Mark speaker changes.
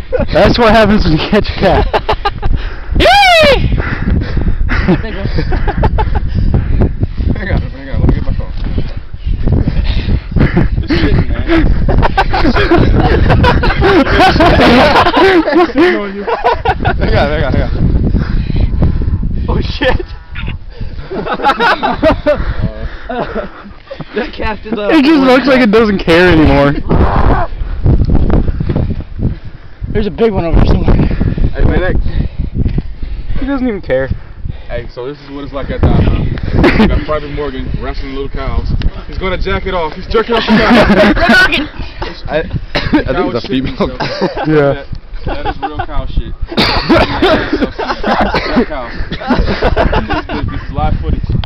Speaker 1: That's what happens when you catch a cat.
Speaker 2: Yay!
Speaker 3: Hang on, let me get my phone. Just sitting, man. Hang on.
Speaker 2: Oh shit! That cat is up.
Speaker 1: It just looks like it doesn't care anymore.
Speaker 2: There's a big one over there somewhere.
Speaker 3: Hey man,
Speaker 1: He doesn't even care.
Speaker 3: hey, so this is what it's like at Private Morgan wrestling little cows. He's gonna jack it off. He's jerking off the cow.
Speaker 1: I think it's a female.
Speaker 3: Yeah. That is real cow shit. Real cow. This is live footage.